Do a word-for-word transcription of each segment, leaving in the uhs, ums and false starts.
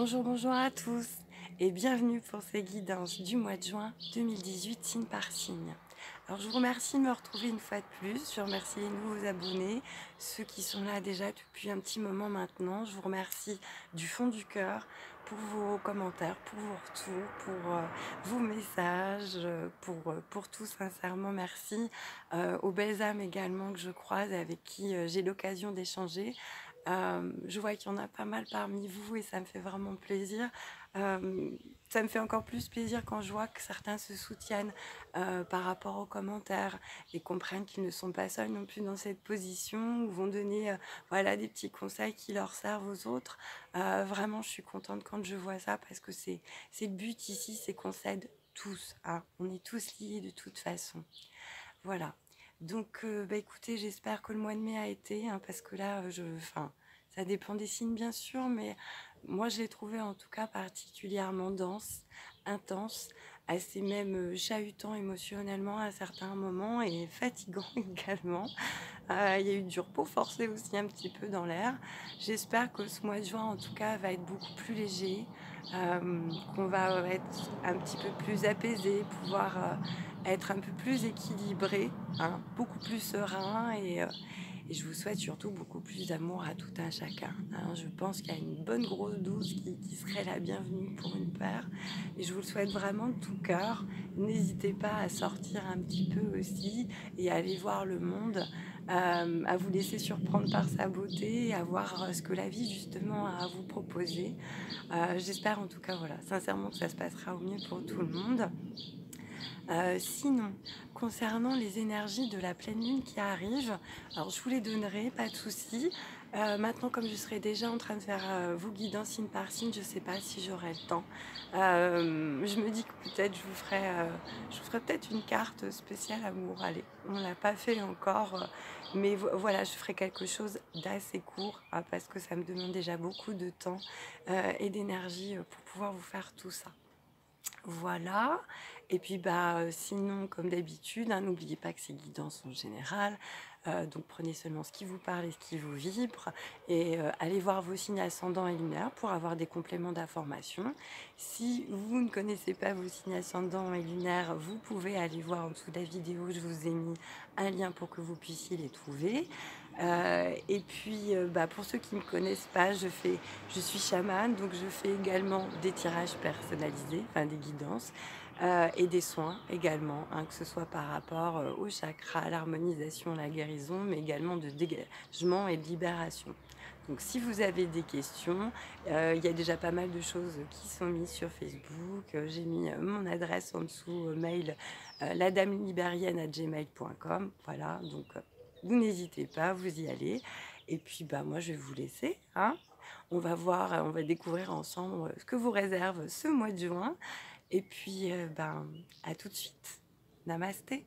Bonjour, bonjour à tous et bienvenue pour ces guidances du mois de juin deux mille dix-huit, signe par signe. Alors je vous remercie de me retrouver une fois de plus, je remercie les nouveaux abonnés, ceux qui sont là déjà depuis un petit moment maintenant. Je vous remercie du fond du cœur pour vos commentaires, pour vos retours, pour euh, vos messages, euh, pour, euh, pour tout sincèrement merci. Euh, aux belles âmes également que je croise et avec qui euh, j'ai l'occasion d'échanger. Euh, je vois qu'il y en a pas mal parmi vous et ça me fait vraiment plaisir. Euh, ça me fait encore plus plaisir quand je vois que certains se soutiennent euh, par rapport aux commentaires et comprennent qu'ils ne sont pas seuls non plus dans cette position ou vont donner euh, voilà, des petits conseils qui leur servent aux autres. Euh, vraiment, je suis contente quand je vois ça parce que c'est c'est le but ici, c'est qu'on s'aide tous. Hein. On est tous liés de toute façon. Voilà. Donc, euh, bah, écoutez, j'espère que le mois de mai a été, hein, parce que là, je, enfin, ça dépend des signes bien sûr, mais moi je l'ai trouvé en tout cas particulièrement dense, intense, assez même euh, chahutant émotionnellement à certains moments et fatigant également. Euh, il y a eu du repos forcé aussi un petit peu dans l'air. J'espère que ce mois de juin en tout cas va être beaucoup plus léger, euh, qu'on va être un petit peu plus apaisé, pouvoir euh, être un peu plus équilibré, hein, beaucoup plus serein et, euh, et je vous souhaite surtout beaucoup plus d'amour à tout un chacun. Hein. Je pense qu'il y a une bonne grosse dose qui, qui serait la bienvenue pour une paire et je vous le souhaite vraiment de tout cœur. N'hésitez pas à sortir un petit peu aussi et à aller voir le monde, euh, à vous laisser surprendre par sa beauté et à voir euh, ce que la vie justement a à vous proposer. Euh, J'espère en tout cas, voilà, sincèrement que ça se passera au mieux pour tout le monde. Euh, sinon, concernant les énergies de la pleine lune qui arrive, alors je vous les donnerai, pas de souci. Euh, maintenant, comme je serai déjà en train de faire euh, vos guidances signe par signe, je ne sais pas si j'aurai le temps. Euh, je me dis que peut-être je vous ferai, euh, je vous ferai peut-être une carte spéciale amour. Allez, on ne l'a pas fait encore, euh, mais vo voilà, je ferai quelque chose d'assez court hein, parce que ça me demande déjà beaucoup de temps euh, et d'énergie euh, pour pouvoir vous faire tout ça. Voilà. Et puis bah euh, sinon, comme d'habitude, hein, n'oubliez pas que ces guidances sont générales. Euh, donc prenez seulement ce qui vous parle et ce qui vous vibre. Et euh, allez voir vos signes ascendants et lunaires pour avoir des compléments d'information. Si vous ne connaissez pas vos signes ascendants et lunaires, vous pouvez aller voir en dessous de la vidéo. Je vous ai mis un lien pour que vous puissiez les trouver. Euh, et puis, euh, bah, pour ceux qui ne me connaissent pas, je, fais, je suis chamane, donc je fais également des tirages personnalisés, enfin des guidances, euh, et des soins également, hein, que ce soit par rapport euh, au chakra, à l'harmonisation, la guérison, mais également de dégagement et de libération. Donc si vous avez des questions, euh, il y a déjà pas mal de choses qui sont mises sur Facebook. Euh, J'ai mis euh, mon adresse en dessous, euh, mail, euh, ladamlibérienne arobase gmail point com. Voilà, donc euh, vous n'hésitez pas, vous y allez. Et puis bah moi je vais vous laisser. Hein. On va voir, euh, on va découvrir ensemble ce que vous réserve ce mois de juin. Et puis euh, ben à tout de suite. Namasté.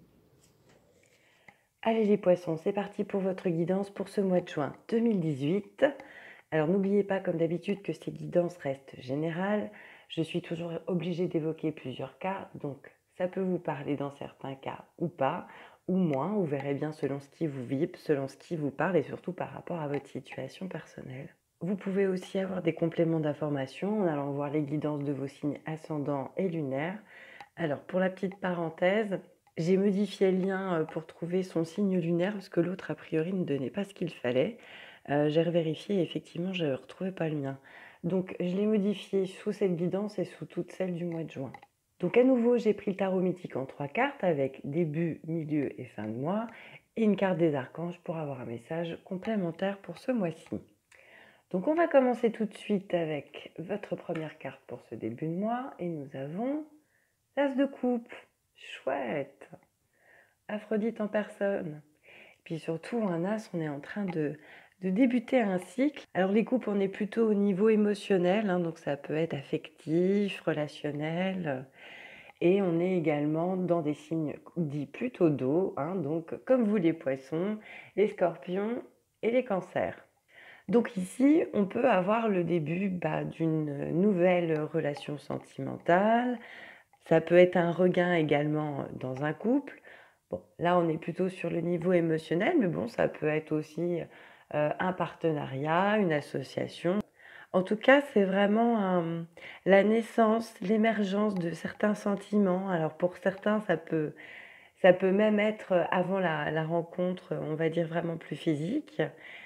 Allez les poissons, c'est parti pour votre guidance pour ce mois de juin deux mille dix-huit. Alors n'oubliez pas comme d'habitude que ces guidances restent générales. Je suis toujours obligée d'évoquer plusieurs cas, donc ça peut vous parler dans certains cas ou pas, ou moins, vous verrez bien selon ce qui vous vibre, selon ce qui vous parle et surtout par rapport à votre situation personnelle. Vous pouvez aussi avoir des compléments d'information en allant voir les guidances de vos signes ascendants et lunaires. Alors pour la petite parenthèse, j'ai modifié le lien pour trouver son signe lunaire parce que l'autre, a priori, ne donnait pas ce qu'il fallait. Euh, j'ai revérifié et effectivement, je ne retrouvais pas le mien. Donc, je l'ai modifié sous cette guidance et sous toutes celles du mois de juin. Donc, à nouveau, j'ai pris le tarot mythique en trois cartes avec début, milieu et fin de mois et une carte des archanges pour avoir un message complémentaire pour ce mois-ci. Donc, on va commencer tout de suite avec votre première carte pour ce début de mois et nous avons l'As de coupe. Chouette. Aphrodite en personne. Puis surtout, un as, on est en train de, de débuter un cycle. Alors les coupes, on est plutôt au niveau émotionnel, hein, donc ça peut être affectif, relationnel. Et on est également dans des signes dits plutôt d'eau, hein, donc comme vous les poissons, les scorpions et les cancers. Donc ici, on peut avoir le début bah, d'une nouvelle relation sentimentale. Ça peut être un regain également dans un couple. Bon, là, on est plutôt sur le niveau émotionnel, mais bon, ça peut être aussi euh, un partenariat, une association. En tout cas, c'est vraiment un la naissance, l'émergence de certains sentiments. Alors pour certains, ça peut ça peut même être, heu, avant la la rencontre, on va dire vraiment plus physique.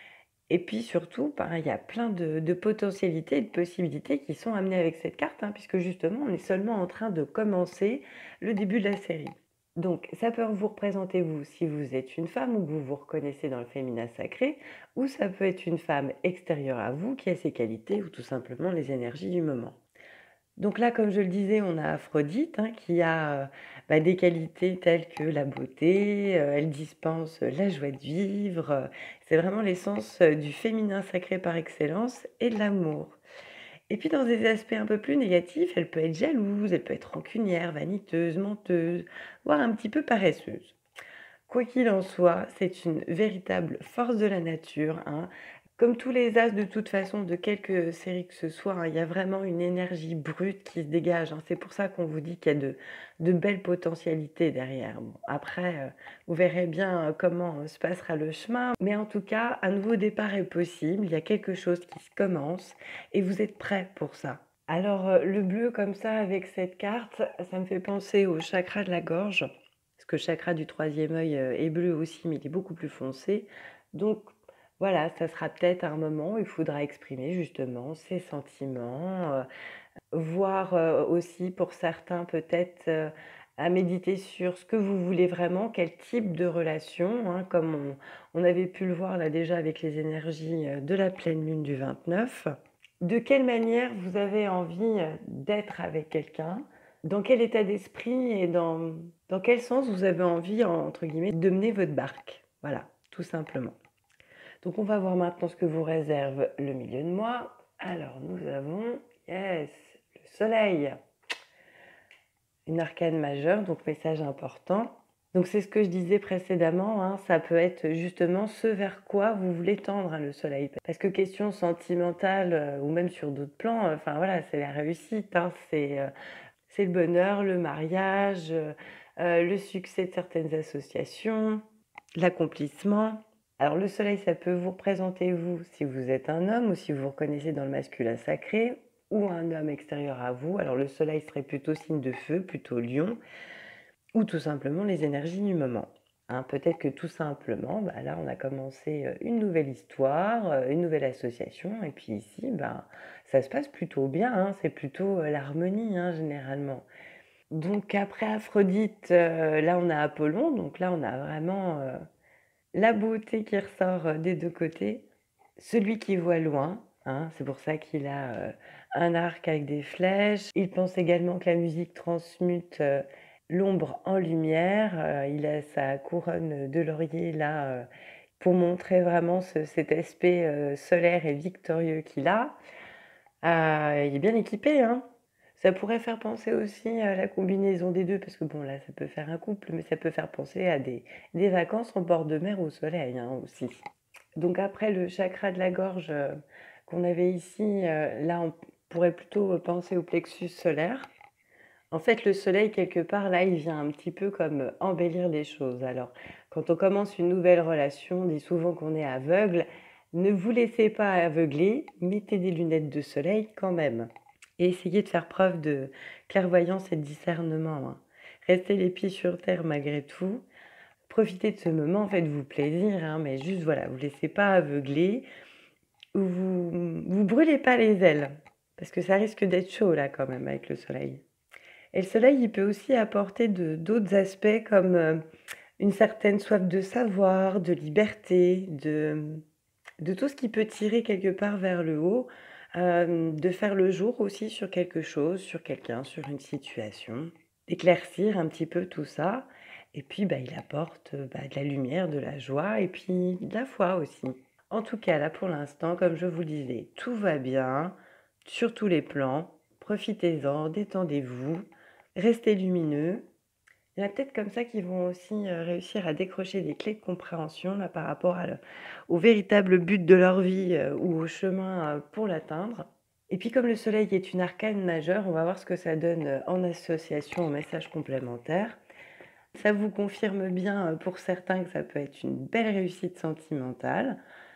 Et puis surtout, ben, il y a plein de de potentialités et de possibilités qui sont amenées avec cette carte, hein, puisque justement, on est seulement en train de commencer le début de la série. Donc ça peut vous représenter vous, si vous êtes une femme ou que vous vous reconnaissez dans le féminin sacré, ou ça peut être une femme extérieure à vous qui a ses qualités ou tout simplement les énergies du moment. Donc là, comme je le disais, on a Aphrodite, hein, qui a, heu, bah, des qualités telles que la beauté, heu, elle dispense la joie de vivre, heu, c'est vraiment l'essence, heu, du féminin sacré par excellence et de l'amour. Et puis dans des aspects un peu plus négatifs, elle peut être jalouse, elle peut être rancunière, vaniteuse, menteuse, voire un petit peu paresseuse. Quoi qu'il en soit, c'est une véritable force de la nature, hein. Comme tous les as, de toute façon, de quelque série que ce soit, hein, il y a vraiment une énergie brute qui se dégage, hein. C'est pour ça qu'on vous dit qu'il y a de de belles potentialités derrière. Bon, après, heu, vous verrez bien, heu, comment, heu, se passera le chemin, mais en tout cas, un nouveau départ est possible. Il y a quelque chose qui se commence et vous êtes prêts pour ça. Alors, heu, le bleu comme ça avec cette carte, ça me fait penser au chakra de la gorge, parce que le chakra du troisième œil, heu, est bleu aussi, mais il est beaucoup plus foncé. Donc voilà, ça sera peut-être un moment où il faudra exprimer justement ses sentiments, heu, voire, heu, aussi pour certains peut-être, heu, à méditer sur ce que vous voulez vraiment, quel type de relation, hein, comme on on avait pu le voir là déjà avec les énergies, heu, de la pleine lune du vingt-neuf. De quelle manière vous avez envie, heu, d'être avec quelqu'un? Dans quel état d'esprit et dans dans quel sens vous avez envie, entre guillemets, «de mener votre barque»? Voilà, tout simplement. Donc on va voir maintenant ce que vous réserve le milieu de mois. Alors nous avons, yes, le soleil, une arcane majeure, donc message important. Donc c'est ce que je disais précédemment, hein, ça peut être justement ce vers quoi vous voulez tendre, hein, le soleil. Parce que question sentimentale, heu, ou même sur d'autres plans, heu, enfin voilà, c'est la réussite, hein, c'est, heu, c'est le bonheur, le mariage, heu heu, le succès de certaines associations, l'accomplissement. Alors le soleil, ça peut vous représenter vous, si vous êtes un homme ou si vous vous reconnaissez dans le masculin sacré, ou un homme extérieur à vous. Alors le soleil serait plutôt signe de feu, plutôt lion, ou tout simplement les énergies du moment. Hein, peut-être que tout simplement, bah, là on a commencé euh, une nouvelle histoire, euh, une nouvelle association, et puis ici, bah, ça se passe plutôt bien, hein, c'est plutôt euh, l'harmonie, hein, généralement. Donc après Aphrodite, euh, là on a Apollon, donc là on a vraiment euh, la beauté qui ressort, heu, des deux côtés, celui qui voit loin, hein, c'est pour ça qu'il a, heu, un arc avec des flèches. Il pense également que la musique transmute, heu, l'ombre en lumière, heu, il a sa couronne de laurier là, heu, pour montrer vraiment ce cet aspect, heu, solaire et victorieux qu'il a. Heu, il est bien équipé, hein. Ça pourrait faire penser aussi à la combinaison des deux parce que bon là, ça peut faire un couple, mais ça peut faire penser à des des vacances en bord de mer au soleil, hein, aussi. Donc après le chakra de la gorge, heu, qu'on avait ici, heu, là on pourrait plutôt, heu, penser au plexus solaire. En fait, le soleil quelque part là, il vient un petit peu comme, heu, embellir les choses. Alors, quand on commence une nouvelle relation, on dit souvent qu'on est aveugle. Ne vous laissez pas aveugler, mettez des lunettes de soleil quand même et essayez de faire preuve de clairvoyance et de discernement, hein. Restez les pieds sur terre malgré tout. Profitez de ce moment, faites-vous plaisir, hein, mais juste voilà, vous laissez pas aveugler, vous vous brûlez pas les ailes, parce que ça risque d'être chaud là quand même avec le soleil. Et le soleil, il peut aussi apporter de d'autres aspects comme, heu, une certaine soif de savoir, de liberté, de de tout ce qui peut tirer quelque part vers le haut, hem, de faire le jour aussi sur quelque chose, sur quelqu'un, sur une situation, d'éclaircir un petit peu tout ça et puis, bah, il apporte, heu, bah, de la lumière, de la joie et puis de la foi aussi. En tout cas, là, pour l'instant, comme je vous le disais, tout va bien sur tous les plans. Profitez-en, détendez-vous, restez lumineux. Il y en a peut-être comme ça qui vont aussi, heu, réussir à décrocher des clés de compréhension là par rapport à le au véritable but de leur vie, heu, ou au chemin, heu, pour l'atteindre. Et puis comme le soleil est une arcane majeure, on va voir ce que ça donne, heu, en association au message complémentaire. Ça vous confirme bien, heu, pour certains que ça peut être une belle réussite sentimentale.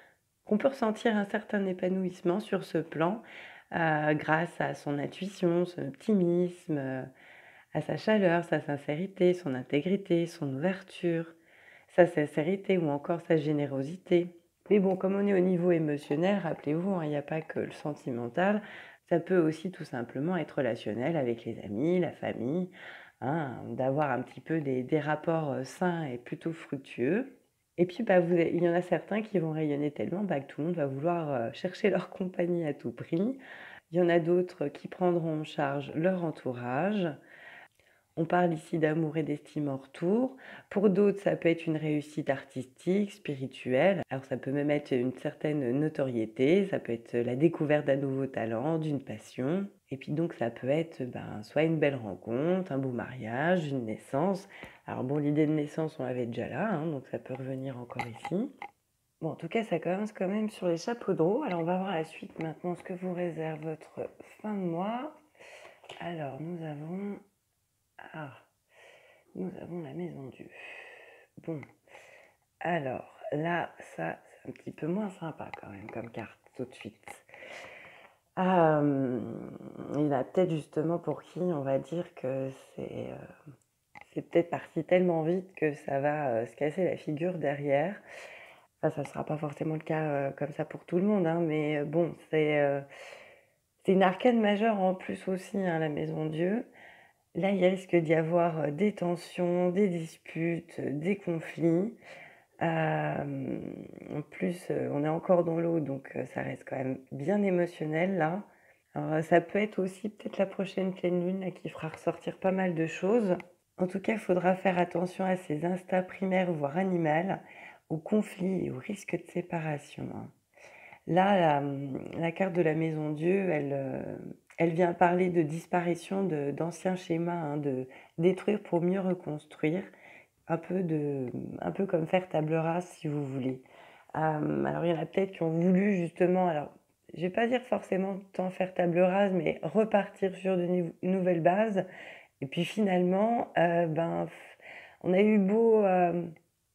qu'on peut ressentir un certain épanouissement sur ce plan, euh, grâce à son intuition, son optimisme, euh, à sa chaleur, sa sincérité, son intégrité, son ouverture, sa sincérité ou encore sa générosité. Mais bon, comme on est au niveau émotionnel, rappelez-vous, hein, il n'y a pas que le sentimental, ça peut aussi tout simplement être relationnel avec les amis, la famille, hein, d'avoir un petit peu des, des rapports euh, sains et plutôt fructueux. Et puis, bah, vous, il y en a certains qui vont rayonner tellement bah, que tout le monde va vouloir euh, chercher leur compagnie à tout prix. Il y en a d'autres qui prendront en charge leur entourage. On parle ici d'amour et d'estime en retour. Pour d'autres, ça peut être une réussite artistique, spirituelle. Alors ça peut même être une certaine notoriété, ça peut être la découverte d'un nouveau talent, d'une passion. Et puis donc ça peut être ben, soit une belle rencontre, un beau mariage, une naissance. Alors bon, l'idée de naissance, on l'avait déjà là, hein, donc ça peut revenir encore ici. Bon, en tout cas, ça commence quand même sur les chapeaux de roue. Alors on va voir la suite maintenant, ce que vous réserve votre fin de mois. Alors nous avons... Ah, nous avons la maison Dieu. Bon, alors là, ça, c'est un petit peu moins sympa quand même comme carte tout de suite. Euh, il y en a peut-être justement pour qui on va dire que c'est euh, c'est peut-être parti tellement vite que ça va euh, se casser la figure derrière. Enfin, ça ne sera pas forcément le cas euh, comme ça pour tout le monde, hein, mais euh, bon, c'est euh, c'est une arcane majeure en plus aussi, hein, la maison Dieu. Là, il risque d'y avoir des tensions, des disputes, des conflits. Euh, en plus, on est encore dans l'eau, donc ça reste quand même bien émotionnel là. Alors, ça peut être aussi peut-être la prochaine pleine lune là, qui fera ressortir pas mal de choses. En tout cas, il faudra faire attention à ces instincts primaires, voire animaux, aux conflits et aux risques de séparation. Là, la, la carte de la maison Dieu, elle, elle vient parler de disparition de, d'anciens schémas, hein, de détruire pour mieux reconstruire, un peu, de, un peu comme faire table rase si vous voulez. Euh, alors il y en a peut-être qui ont voulu justement, alors je vais pas dire forcément tant faire table rase, mais repartir sur de nou- nouvelles bases. Et puis finalement, euh, ben, on a eu beau euh,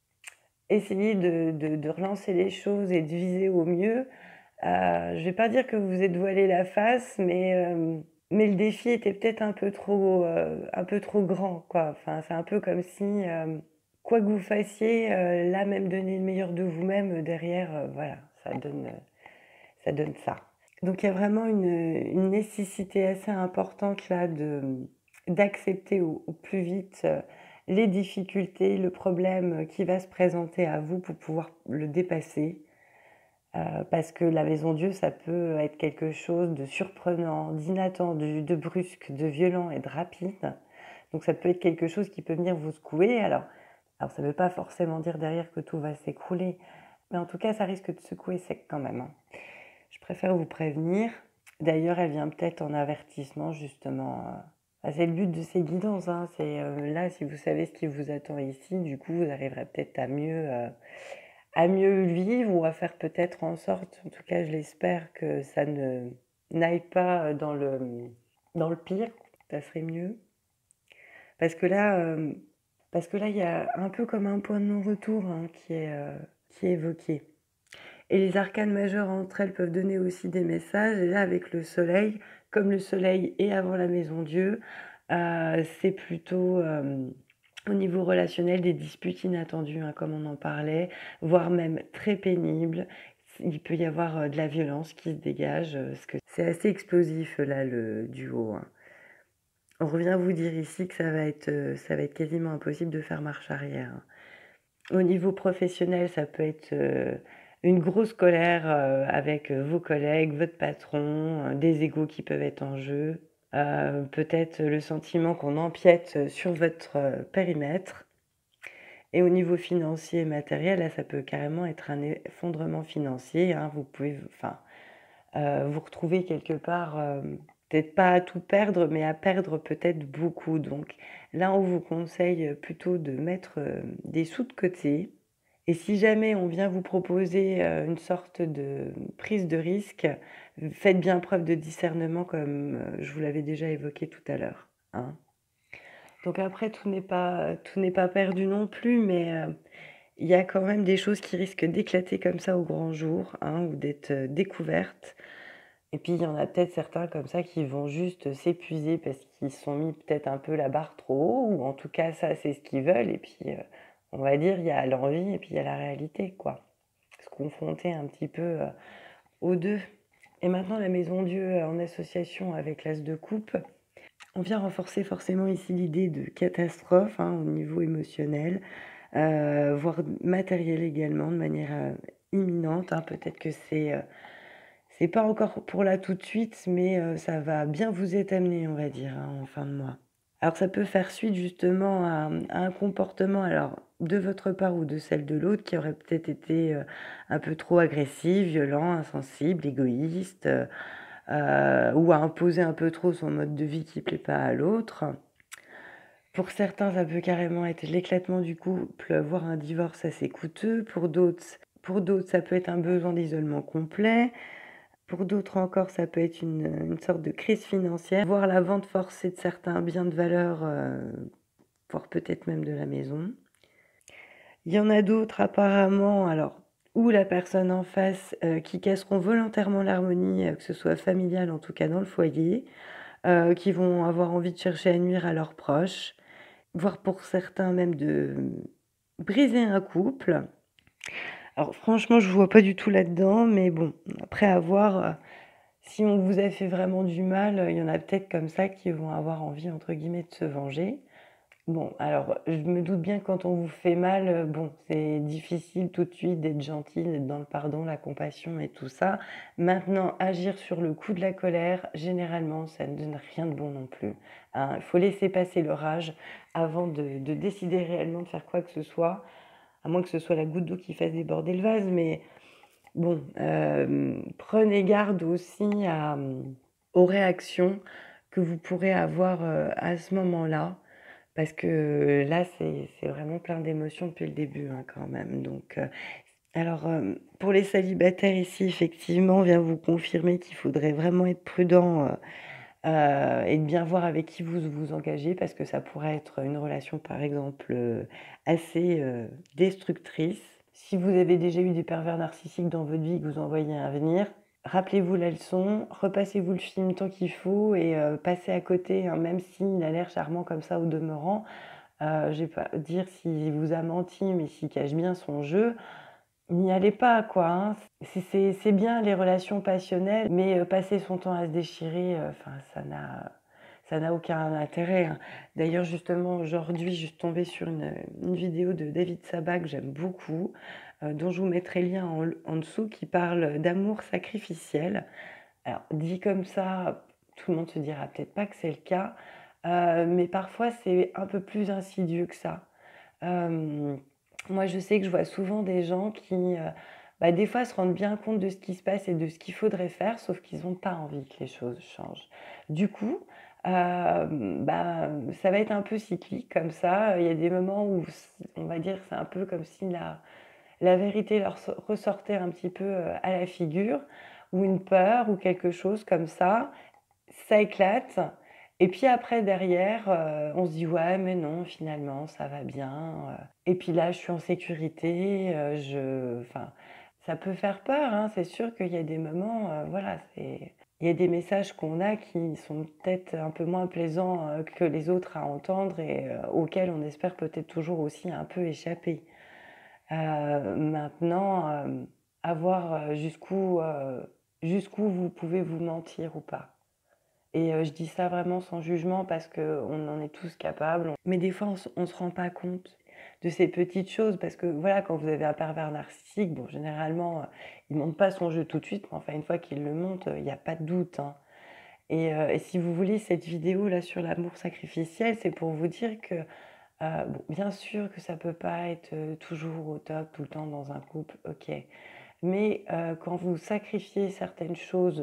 essayer de, de, de relancer les choses et de viser au mieux. Euh, je vais pas dire que vous êtes voilé la face, mais, euh, mais le défi était peut-être un peu trop, euh, un peu trop grand, quoi. Enfin, c'est un peu comme si, euh, quoi que vous fassiez, euh, là, même donner le meilleur de vous-même, euh, derrière, euh, voilà, ça donne, euh, ça donne ça. Donc, il y a vraiment une, une nécessité assez importante, là, de, d'accepter au, au plus vite euh, les difficultés, le problème qui va se présenter à vous pour pouvoir le dépasser. Euh, parce que la maison Dieu, ça peut être quelque chose de surprenant, d'inattendu, de brusque, de violent et de rapide. Donc ça peut être quelque chose qui peut venir vous secouer. Alors, alors ça ne veut pas forcément dire derrière que tout va s'écrouler, mais en tout cas, ça risque de secouer sec quand même, hein. Je préfère vous prévenir. D'ailleurs, elle vient peut-être en avertissement, justement. Ah, c'est le but de ces guidances, hein. C'est euh, là, si vous savez ce qui vous attend ici, du coup, vous arriverez peut-être à mieux... Euh, à mieux vivre ou à faire peut-être en sorte, en tout cas je l'espère, que ça ne n'aille pas dans le, dans le pire, ça serait mieux. Parce que là, euh, parce que là, il y a un peu comme un point de non-retour, hein, qui est, euh, qui est évoqué. Et les arcanes majeures entre elles peuvent donner aussi des messages. Et là, avec le soleil, comme le soleil est avant la maison Dieu, euh, c'est plutôt... euh, au niveau relationnel, des disputes inattendues, hein, comme on en parlait, voire même très pénibles. Il peut y avoir euh, de la violence qui se dégage, euh, parce que c'est assez explosif là, le duo, hein. On revient vous dire ici que ça va être, euh, ça va être quasiment impossible de faire marche arrière, hein. Au niveau professionnel, ça peut être euh, une grosse colère euh, avec euh, vos collègues, votre patron, euh, des égos qui peuvent être en jeu. Euh, peut-être le sentiment qu'on empiète sur votre euh, périmètre. Et au niveau financier et matériel, là, ça peut carrément être un effondrement financier, hein. Vous pouvez, enfin, euh, vous retrouver quelque part, euh, peut-être pas à tout perdre, mais à perdre peut-être beaucoup. Donc là, on vous conseille plutôt de mettre euh, des sous de côté. Et si jamais on vient vous proposer euh, une sorte de prise de risque, faites bien preuve de discernement, comme euh, je vous l'avais déjà évoqué tout à l'heure, hein. Donc après, tout n'est pas, tout n'est pas perdu non plus, mais euh, il y a quand même des choses qui risquent d'éclater comme ça au grand jour, hein, ou d'être, heu, découvertes. Et puis il y en a peut-être certains comme ça qui vont juste s'épuiser parce qu'ils se sont mis peut-être un peu la barre trop haut ou en tout cas ça c'est ce qu'ils veulent et puis, heu, on va dire il y a l'envie et puis il y a la réalité quoi. Se confronter un petit peu, heu, aux deux. Et maintenant la maison Dieu, heu, en association avec l'as de coupe, on vient renforcer forcément ici l'idée de catastrophe, hein, au niveau émotionnel, heu, voire matériel également de manière, heu, imminente, hein. Peut-être que c'est, heu, c'est pas encore pour là tout de suite, mais, heu, ça va bien vous être amené, on va dire, hein, en fin de mois. Alors ça peut faire suite justement à, mmh, à un comportement, alors de votre part ou de celle de l'autre qui aurait peut-être été, heu, un peu trop agressif, violent, insensible, égoïste, heu heu, ou à imposer un peu trop son mode de vie qui plaît pas à l'autre. Pour certains, ça peut carrément être l'éclatement du couple, voire un divorce assez coûteux. Pour d'autres pour d'autres, ça peut être un besoin d'isolement complet. Pour d'autres encore, ça peut être une, une sorte de crise financière, voire la vente forcée de certains biens de valeur, heu, voire peut-être même de la maison. Il y en a d'autres apparemment, alors, où la personne en face, heu, qui casseront volontairement l'harmonie, heu, que ce soit familiale, en tout cas dans le foyer, heu, qui vont avoir envie de chercher à nuire à leurs proches, voire pour certains même de, mmh, briser un couple. Alors franchement, je ne vois pas du tout là-dedans, mais bon, après à voir, heu, si on vous a fait vraiment du mal, heu, il y en a peut-être comme ça qui vont avoir envie, entre guillemets, «de se venger». Bon, alors, je me doute bien que quand on vous fait mal, heu, bon, c'est difficile tout de suite d'être gentil, d'être dans le pardon, la compassion et tout ça. Maintenant, agir sur le coup de la colère, généralement, ça ne donne rien de bon non plus, hein. Il faut laisser passer l'orage avant de de décider réellement de faire quoi que ce soit, à moins que ce soit la goutte d'eau qui fasse déborder le vase, mais bon, hem, prenez garde aussi à, mmh, aux réactions que vous pourrez avoir, heu, à ce moment-là. Parce que là, c'est c'est vraiment plein d'émotions depuis le début, hein, quand même, donc heu, alors, hem, pour les célibataires ici, effectivement, on vient vous confirmer qu'il faudrait vraiment être prudent, heu heu et de bien voir avec qui vous vous engagez parce que ça pourrait être une relation, par exemple, heu, assez, heu, destructrice. Si vous avez déjà eu des pervers narcissiques dans votre vie que vous en voyez un venir, rappelez-vous la leçon, repassez-vous le film tant qu'il faut et heu, passez à côté, hein, même s'il a l'air charmant comme ça au demeurant. Heu, je vais pas dire s'il vous a menti, mais s'il cache bien son jeu, n'y allez pas quoi, hein. C'est c'est c'est bien les relations passionnelles, mais heu, passer son temps à se déchirer, heu, enfin ça n'a ça n'a aucun intérêt, hein. D'ailleurs justement aujourd'hui, je suis tombée sur une, une vidéo de David Sabat que j'aime beaucoup, heu, dont je vous mettrai le lien en l en dessous, qui parle d'amour sacrificiel. Alors dit comme ça, tout le monde se dira peut-être pas que c'est le cas, heu, mais parfois c'est un peu plus insidieux que ça. Hem, Moi je sais que je vois souvent des gens qui, heu, bah, des fois se rendent bien compte de ce qui se passe et de ce qu'il faudrait faire, sauf qu'ils ont pas envie que les choses changent. Du coup, hem, bah, ça va être un peu cyclique comme ça, il y a des moments où c on va dire, c'est un peu comme si la la vérité leur so ressortait un petit peu, heu, à la figure, ou une peur ou quelque chose comme ça, ça éclate et puis après derrière, heu, on se dit: «Ouais, mais non, finalement, ça va bien, heu et puis là, je suis en sécurité, heu, je» enfin, ça peut faire peur, hein. C'est sûr qu'il y a des moments, heu, voilà, c'est il y a des messages qu'on a qui sont peut-être un peu moins plaisants, heu, que les autres à entendre et heu, auxquels on espère peut-être toujours aussi un peu échapper. Heu, maintenant, hem, à voir, heu, jusqu'où, heu, jusqu'où vous pouvez vous mentir ou pas. Et heu, je dis ça vraiment sans jugement parce qu'on en est tous capables. Mais des fois, on se on se rend pas compte de ces petites choses parce que voilà, quand vous avez un pervers narcissique, bon généralement, heu, il montre pas son jeu tout de suite, mais enfin une fois qu'il le monte, il y a pas de doute, hein. Et heu et si vous voulez cette vidéo là sur l'amour sacrificiel, c'est pour vous dire que, heu, bon, bien sûr que ça peut pas être, heu, toujours au top tout le temps dans un couple, OK. Mais heu, quand vous sacrifiez certaines choses,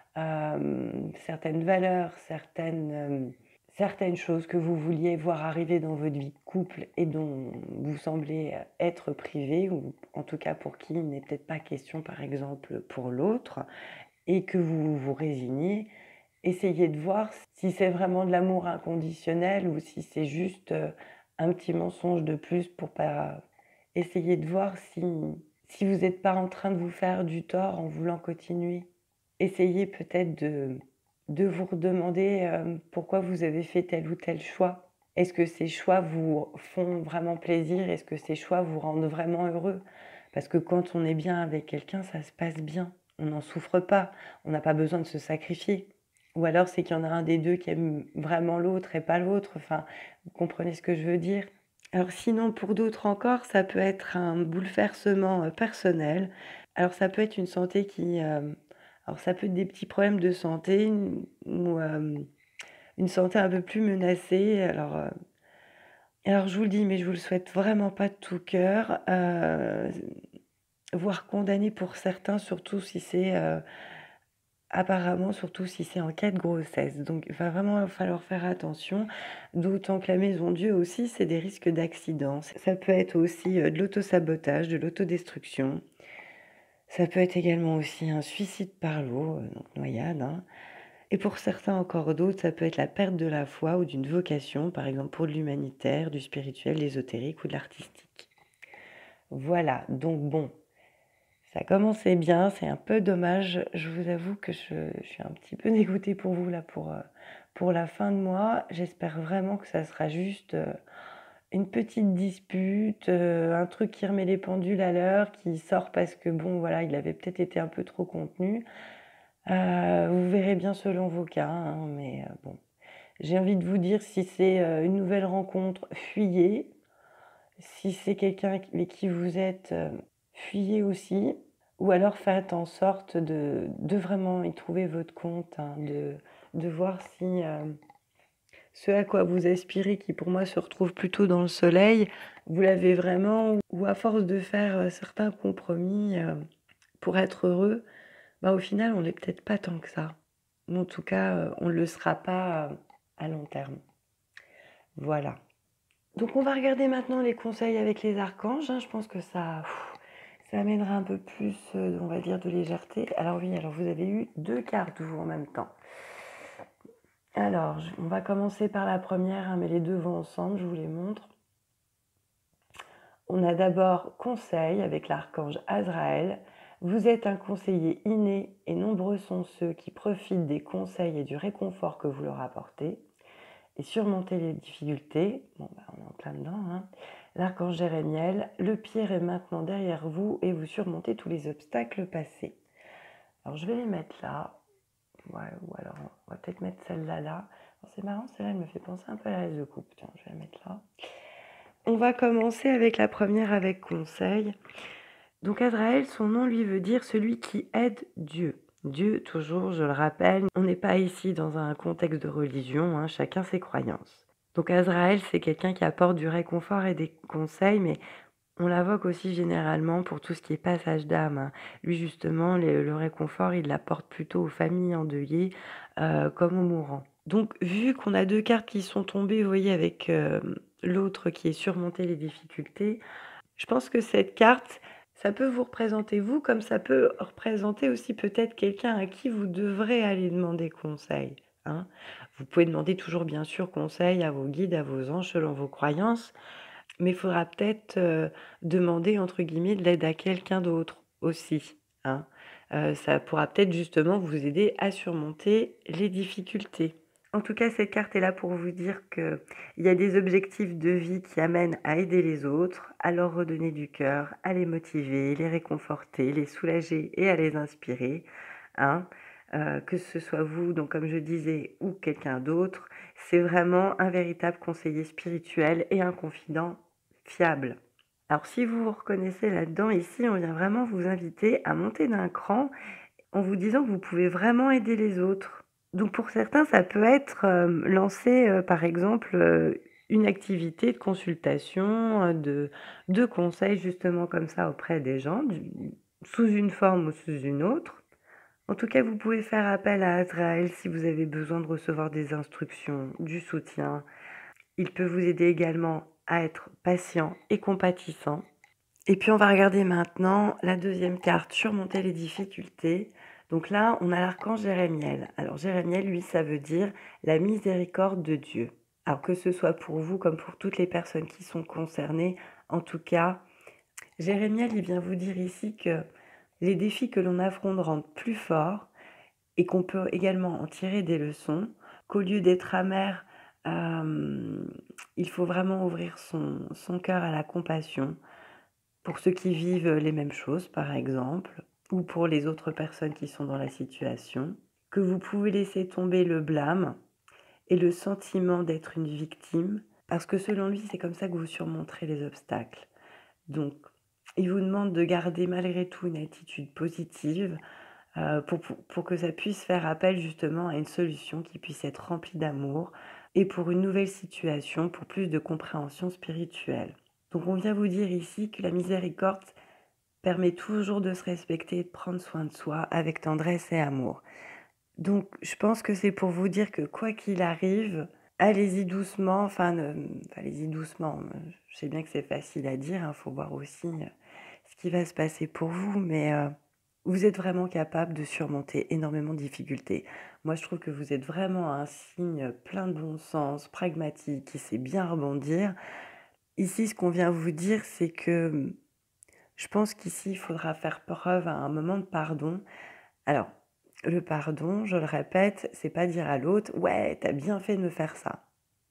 hem, certaines valeurs, certaines, hem, certaines choses que vous vouliez voir arriver dans votre vie de couple et dont vous semblez, heu, être privé ou en tout cas pour qui il n'est peut-être pas question, par exemple, pour l'autre et que vous vous résignez, essayez de voir si c'est vraiment de l'amour inconditionnel ou si c'est juste, heu, un petit mensonge de plus pour pas essayez de voir si, si vous n'êtes pas en train de vous faire du tort en voulant continuer. Essayez peut-être de, de vous redemander euh, pourquoi vous avez fait tel ou tel choix. Est-ce que ces choix vous font vraiment plaisir? Est-ce que ces choix vous rendent vraiment heureux? Parce que quand on est bien avec quelqu'un, ça se passe bien. On n'en souffre pas. On n'a pas besoin de se sacrifier. Ou alors c'est qu'il y en a un des deux qui aime vraiment l'autre et pas l'autre. Enfin, vous comprenez ce que je veux dire? Alors sinon, pour d'autres encore, ça peut être un bouleversement euh, personnel. Alors ça peut être une santé qui... euh, alors ça peut être des petits problèmes de santé une- ou euh, une santé un peu plus menacée. Alors, euh, alors je vous le dis, mais je vous le souhaite vraiment pas de tout cœur. Euh, voire condamné pour certains, surtout si c'est... euh, apparemment, surtout si c'est en cas de grossesse. Donc, il va vraiment falloir faire attention, d'autant que la maison Dieu aussi, c'est des risques d'accident. Ça peut être aussi euh, de l'autosabotage, de l'autodestruction. Ça peut être également aussi un suicide par l'eau, euh, donc noyade, hein. Et pour certains encore d'autres, ça peut être la perte de la foi ou d'une vocation, par exemple pour de l'humanitaire, du spirituel, l'ésotérique ou de l'artistique. Voilà, donc bon, ça commençait bien, c'est un peu dommage. Je vous avoue que je, je suis un petit peu dégoûtée pour vous là pour, euh, pour la fin de mois. J'espère vraiment que ça sera juste euh, une petite dispute, euh, un truc qui remet les pendules à l'heure, qui sort parce que bon voilà, il avait peut-être été un peu trop contenu. Euh, vous verrez bien selon vos cas, hein, mais euh, bon. J'ai envie de vous dire, si c'est euh, une nouvelle rencontre, fuyez. Si c'est quelqu'un avec qui vous êtes, euh, fuyez aussi. Ou alors faites en sorte de, de vraiment y trouver votre compte, hein, de, de voir si euh, ce à quoi vous aspirez, qui pour moi se retrouve plutôt dans le soleil, vous l'avez vraiment, ou à force de faire euh, certains compromis euh, pour être heureux, bah, au final on n'est peut-être pas tant que ça. Mais en tout cas, euh, on ne le sera pas euh, à long terme. Voilà. Donc on va regarder maintenant les conseils avec les archanges, hein. Je pense que ça, pff, ça amènera un peu plus, euh, on va dire, de légèreté. Alors oui, alors vous avez eu deux cartes, vous, en même temps. Alors, je- on va commencer par la première, hein, mais les deux vont ensemble, je vous les montre. On a d'abord conseil avec l'archange Azraël. Vous êtes un conseiller inné et nombreux sont ceux qui profitent des conseils et du réconfort que vous leur apportez. Et surmonter les difficultés, bon, bah, on est en plein dedans, hein. L'archange Jérémiel, le pire est maintenant derrière vous et vous surmontez tous les obstacles passés. Alors je vais les mettre là, ouais, ou alors on va peut-être mettre celle-là là. Alors, c'est marrant, celle-là elle me fait penser un peu à la laisse de coupe, tiens, je vais la mettre là. On va commencer avec la première avec conseil. Donc Azraël, son nom lui veut dire celui qui aide Dieu. Dieu, toujours, je le rappelle, on n'est pas ici dans un contexte de religion, hein, chacun ses croyances. Donc Azraël, c'est quelqu'un qui apporte du réconfort et des conseils, mais on l'invoque aussi généralement pour tout ce qui est passage d'âme, hein. Lui, justement, le, le réconfort, il l'apporte plutôt aux familles endeuillées euh, comme aux mourants. Donc, vu qu'on a deux cartes qui sont tombées, vous voyez, avec euh, l'autre qui est surmonter les difficultés, je pense que cette carte, ça peut vous représenter vous, comme ça peut représenter aussi peut-être quelqu'un à qui vous devrez aller demander conseil, hein. Vous pouvez demander toujours, bien sûr, conseil à vos guides, à vos anges, selon vos croyances, mais il faudra peut-être euh, demander, entre guillemets, de l'aide à quelqu'un d'autre aussi, hein. Euh, ça pourra peut-être justement vous aider à surmonter les difficultés. En tout cas, cette carte est là pour vous dire qu'il y a des objectifs de vie qui amènent à aider les autres, à leur redonner du cœur, à les motiver, les réconforter, les soulager et à les inspirer, hein. Euh, que ce soit vous, donc comme je disais, ou quelqu'un d'autre, c'est vraiment un véritable conseiller spirituel et un confident fiable. Alors si vous vous reconnaissez là-dedans, ici, on vient vraiment vous inviter à monter d'un cran en vous disant que vous pouvez vraiment aider les autres. Donc pour certains, ça peut être euh, lancer, euh, par exemple, euh, une activité de consultation, euh, de, de conseils justement comme ça auprès des gens, du- sous une forme ou sous une autre. En tout cas, vous pouvez faire appel à Azraël si vous avez besoin de recevoir des instructions, du soutien. Il peut vous aider également à être patient et compatissant. Et puis on va regarder maintenant la deuxième carte, surmonter les difficultés. Donc là, on a l'archange Jérémiel. Alors Jérémiel, lui, ça veut dire la miséricorde de Dieu. Alors que ce soit pour vous comme pour toutes les personnes qui sont concernées, en tout cas, Jérémiel, il vient vous dire ici que les défis que l'on affronte rendent plus forts et qu'on peut également en tirer des leçons, qu'au lieu d'être amer, euh, il faut vraiment ouvrir son, son cœur à la compassion pour ceux qui vivent les mêmes choses, par exemple, ou pour les autres personnes qui sont dans la situation, que vous pouvez laisser tomber le blâme et le sentiment d'être une victime, parce que selon lui, c'est comme ça que vous surmonterez les obstacles. Donc, il vous demande de garder malgré tout une attitude positive euh, pour, pour, pour que ça puisse faire appel justement à une solution qui puisse être remplie d'amour et pour une nouvelle situation, pour plus de compréhension spirituelle. Donc on vient vous dire ici que la miséricorde permet toujours de se respecter et de prendre soin de soi avec tendresse et amour. Donc je pense que c'est pour vous dire que quoi qu'il arrive, allez-y doucement, enfin, ne, allez-y doucement. Je sais bien que c'est facile à dire, il hein, faut voir aussi euh, ce qui va se passer pour vous, mais euh, vous êtes vraiment capable de surmonter énormément de difficultés. Moi, je trouve que vous êtes vraiment un signe plein de bon sens, pragmatique, qui sait bien rebondir. Ici, ce qu'on vient vous dire, c'est que je pense qu'ici, il faudra faire preuve à un moment de pardon. Alors, le pardon, je le répète, c'est pas dire à l'autre « Ouais, t'as bien fait de me faire ça ».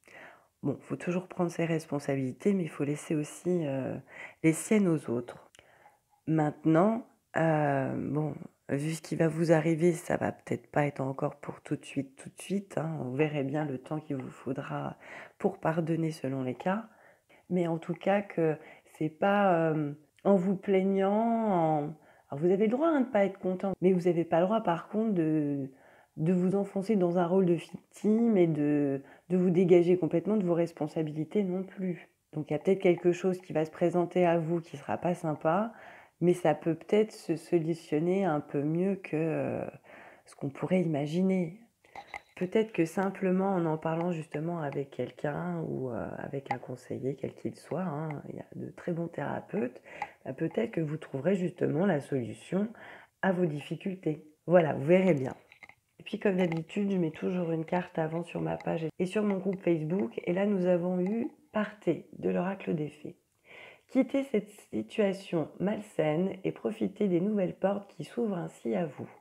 Bon, il faut toujours prendre ses responsabilités, mais il faut laisser aussi euh, les siennes aux autres. Maintenant, euh, bon, vu ce qui va vous arriver, ça va peut-être pas être encore pour tout de suite, tout de suite. Hein. On verrait bien le temps qu'il vous faudra pour pardonner selon les cas. Mais en tout cas, que c'est pas euh, en vous plaignant. En... Alors vous avez le droit hein, de ne pas être content, mais vous n'avez pas le droit, par contre, de, de vous enfoncer dans un rôle de victime et de, de vous dégager complètement de vos responsabilités non plus. Donc il y a peut-être quelque chose qui va se présenter à vous qui sera pas sympa, mais ça peut peut-être se solutionner un peu mieux que euh, ce qu'on pourrait imaginer. Peut-être que simplement en en parlant justement avec quelqu'un ou euh, avec un conseiller, quel qu'il soit, hein, il y a de très bons thérapeutes, bah, peut-être que vous trouverez justement la solution à vos difficultés. Voilà, vous verrez bien. Et puis comme d'habitude, je mets toujours une carte avant sur ma page et sur mon groupe Facebook. Et là, nous avons eu Partez de l'oracle des fées. Quittez cette situation malsaine et profitez des nouvelles portes qui s'ouvrent ainsi à vous.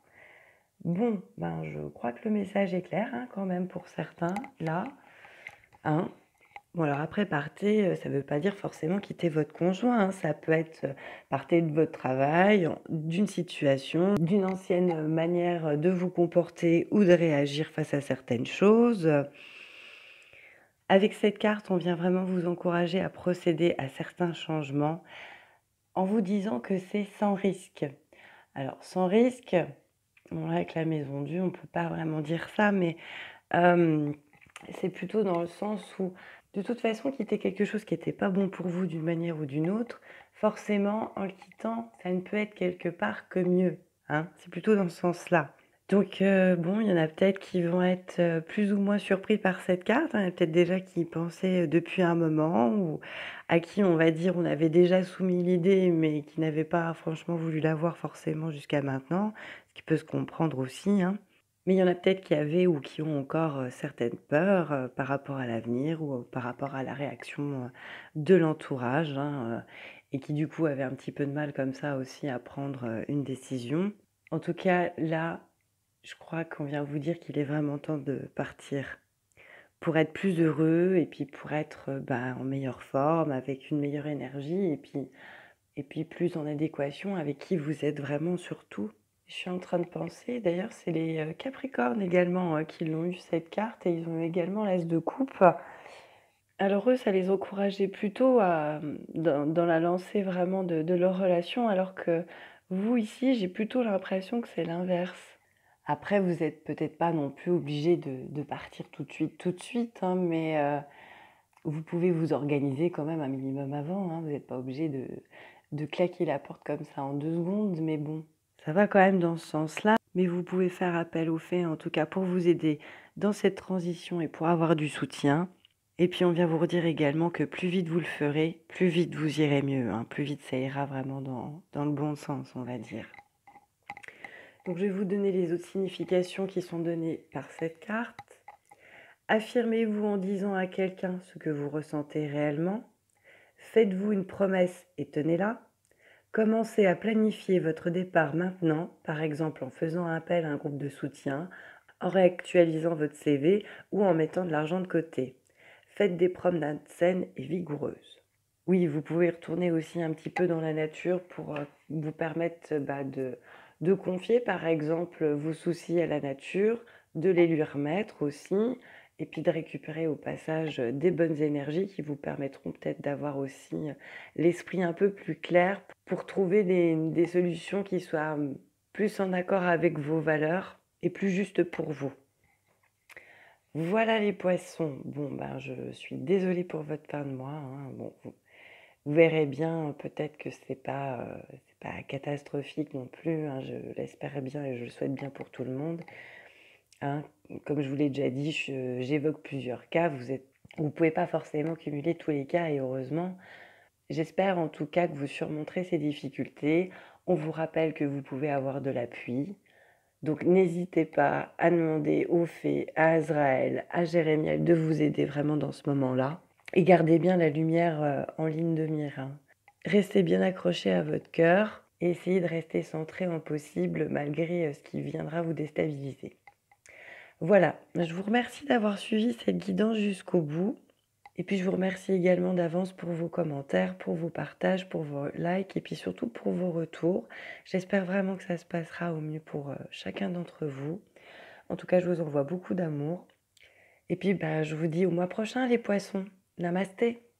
Bon, ben je crois que le message est clair hein, quand même pour certains, là. Hein. Bon, alors après, partez, ça ne veut pas dire forcément quitter votre conjoint. Hein. Ça peut être partez de votre travail, d'une situation, d'une ancienne manière de vous comporter ou de réagir face à certaines choses. Avec cette carte, on vient vraiment vous encourager à procéder à certains changements en vous disant que c'est sans risque. Alors, sans risque, bon, là, avec la maison due, on ne peut pas vraiment dire ça, mais euh, c'est plutôt dans le sens où, de toute façon, quitter quelque chose qui n'était pas bon pour vous d'une manière ou d'une autre, forcément, en le quittant, ça ne peut être quelque part que mieux. Hein, c'est plutôt dans ce sens-là. Donc, euh, bon, il y en a peut-être qui vont être euh, plus ou moins surpris par cette carte. Hein. Il y en a peut-être déjà qui y pensaient depuis un moment ou à qui, on va dire, on avait déjà soumis l'idée, mais qui n'avaient pas franchement voulu l'avoir forcément jusqu'à maintenant, ce qui peut se comprendre aussi. Hein. Mais il y en a peut-être qui avaient ou qui ont encore euh, certaines peurs euh, par rapport à l'avenir ou euh, par rapport à la réaction euh, de l'entourage hein, euh, et qui, du coup, avaient un petit peu de mal comme ça aussi à prendre euh, une décision. En tout cas, là, je crois qu'on vient vous dire qu'il est vraiment temps de partir pour être plus heureux et puis pour être bah, en meilleure forme, avec une meilleure énergie et puis, et puis plus en adéquation avec qui vous êtes vraiment surtout. Je suis en train de penser, d'ailleurs c'est les Capricornes également euh, qui l'ont eu cette carte et ils ont eu également l'As de coupe. Alors eux, ça les encourageait plutôt à, dans, dans la lancée vraiment de, de leur relation alors que vous ici, j'ai plutôt l'impression que c'est l'inverse. Après, vous n'êtes peut-être pas non plus obligé de, de partir tout de suite, tout de suite, hein, mais euh, vous pouvez vous organiser quand même un minimum avant. Hein, vous n'êtes pas obligé de, de claquer la porte comme ça en deux secondes, mais bon, ça va quand même dans ce sens-là. Mais vous pouvez faire appel aux faits, en tout cas pour vous aider dans cette transition et pour avoir du soutien. Et puis on vient vous redire également que plus vite vous le ferez, plus vite vous irez mieux. Hein, plus vite ça ira vraiment dans, dans le bon sens, on va dire. Donc je vais vous donner les autres significations qui sont données par cette carte. Affirmez-vous en disant à quelqu'un ce que vous ressentez réellement. Faites-vous une promesse et tenez-la. Commencez à planifier votre départ maintenant, par exemple en faisant appel à un groupe de soutien, en réactualisant votre C V ou en mettant de l'argent de côté. Faites des promenades saines et vigoureuses. Oui, vous pouvez retourner aussi un petit peu dans la nature pour euh, vous permettre euh, bah, de, de confier, par exemple, vos soucis à la nature, de les lui remettre aussi, et puis de récupérer au passage euh, des bonnes énergies qui vous permettront peut-être d'avoir aussi euh, l'esprit un peu plus clair pour trouver des, des solutions qui soient hum, plus en accord avec vos valeurs et plus justes pour vous. Voilà les poissons. Bon, ben, je suis désolée pour votre fin de mois, hein. Bon, vous, vous verrez bien, peut-être que c'est pas, euh, c'est pas catastrophique non plus, hein. Je l'espère bien et je le souhaite bien pour tout le monde, hein. Comme je vous l'ai déjà dit, je- j'évoque plusieurs cas. Vous êtes, vous pouvez pas forcément cumuler tous les cas et heureusement. J'espère en tout cas que vous surmonterez ces difficultés. On vous rappelle que vous pouvez avoir de l'appui. Donc n'hésitez pas à demander aux fées, à Azraël, à Jérémiel de vous aider vraiment dans ce moment-là. Et gardez bien la lumière euh, en ligne de mire, hein. Restez bien accrochés à votre cœur et essayez de rester centré en possible malgré euh, ce qui viendra vous déstabiliser. Voilà, je vous remercie d'avoir suivi cette guidance jusqu'au bout. Et puis je vous remercie également d'avance pour vos commentaires, pour vos partages, pour vos likes et puis surtout pour vos retours. J'espère vraiment que ça se passera au mieux pour euh, chacun d'entre vous. En tout cas, je vous envoie beaucoup d'amour. Et puis bah, je vous dis au mois prochain les poissons. Namasté.